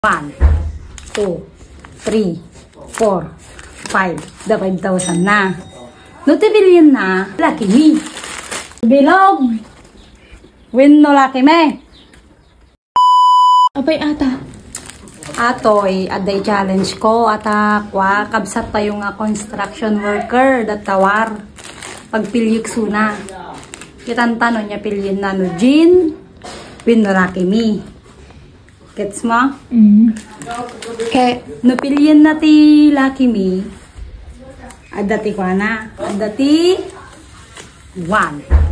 1, 2, 3, 4, 5. The 5,000 na. No, tibilin na. Lucky me. Bilog. Win no lucky me. Apay ata. Atoy, aday challenge ko. Ata, kwa, kabsat tayo nga construction worker. Datawar. Pagpilyik suna. Kitantano niya pilyin na no Jean. Win no lucky me. Gets mo? Okay. No pilyin na ti lucky me. Adati ko na. Adati 1, 2,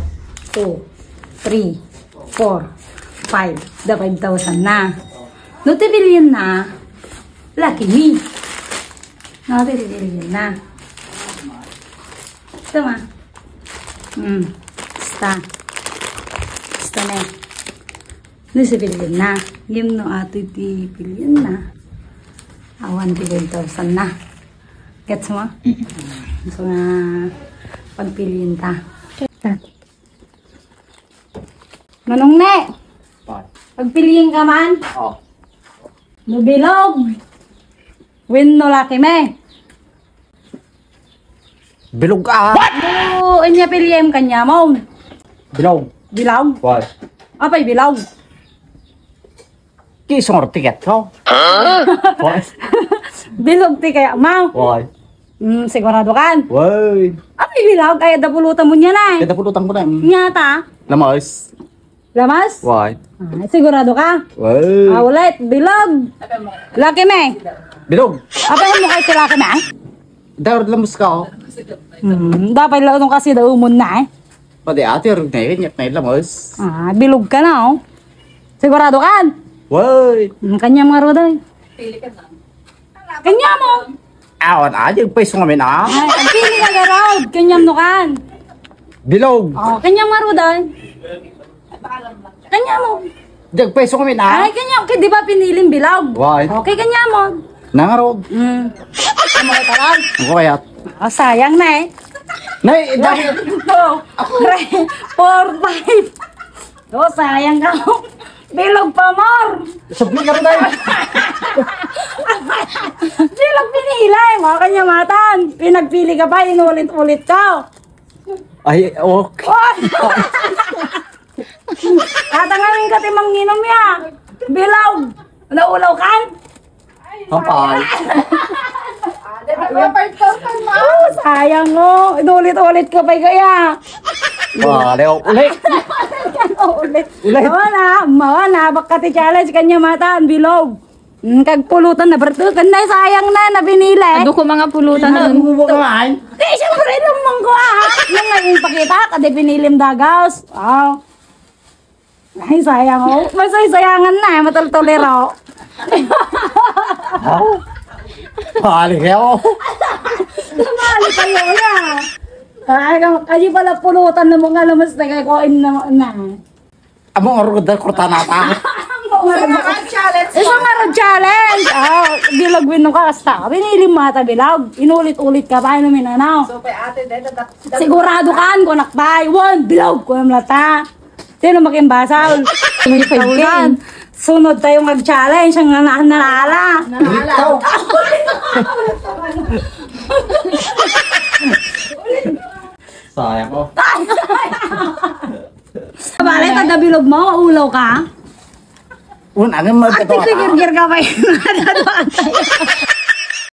3, 4, 5. The 5,000 na. No ti pilyin na. Lucky me. No ti pilyin na. Tama. Basta. Basta na. No si pilyin na. Game no ato ti pilyin na. Awan ti 5,000 na. Gets mo? So nga pagpiliin ta. Manong ne? Pagpiliin ka man? Oo. No bilog. Win no lucky me. Bilog ka! What? No, inya piliem kanya mo. Bilog. Bilog? Why? Apay bilog? Kisong tiket ko. Why? Bilog ti kaya mo. Why? Sigurado kan? Why? Apay bilog? Kaya dapulutan mo niya na eh. Kaya pulutan ko na. Nyata? Lamas. Lamas? Why? Sigurado ka? Why? Ulit, bilog. Lucky me. Bilog. Apay mo kay tilaki me? Dahil lamas ka oh. Dapat lang kasi daw umon na eh. Pwede ate, rin na yun. Na lamas. Bilog ka na oh. Sigurado kan? Why? Kanya mga roda eh. Kanya mo. Awan aja, peso nga min ah. Ay, ang pili ka garod. Kanya mo kan? Bilog. Oh, kanya mga roda eh. Kanya mo. Jag peso nga min ah. Ay, kanya. Okay, di ba piniling bilog? Why? Okay, kanya mo. Nangarod. Ano ka talag? Ako kaya. Sayang na eh. Nay, dahil. 2, 3, 4, 5. Oh, sayang ka. Bilog pa more. Subli ka rin tayo. Bilog pinilay. Mga kanya matan. Pinagpili ka pa, inulit-ulit ka. Ay, okay. Oh! Tatangangin ka timang inom ya. Bilog. Naulaw kan? Kapal. Oh, sayang mo. Inulit-ulit ka pa kaya. Wala, ulit. Ulit. Mawa na. Baka ti challenge kanya matan. Bilog. Kagpulutan na berto. Kanday sayang na binili. Ano ko mga pulutan nun? Bubuk naman. Di, siyempre naman ko Nung ngayon pakita, kadi pinilim dagaws. Oh. Ay, sayang oh. Masay-sayangan na. Mataltolero. Pali kayo. Sumali kayo na. Ay, kayo pala pulutan ng mga lamas na kakoin na. Among arugod na kurta nata. Isang araw challenge. Bilog wino ka kasta. Binilim mata bilog. Inulit-ulit ka pa namin ano. Sigurado kan ko nakbay. 1 bilog ko ang lata. Sino makimbasal? 25,000. Sunod tayong mag-challenge. Ang nalala. Sayang ko. Balik kada bilog mo. Ulaw ka. Ano mo ito? Tigir-gir ka pa yun.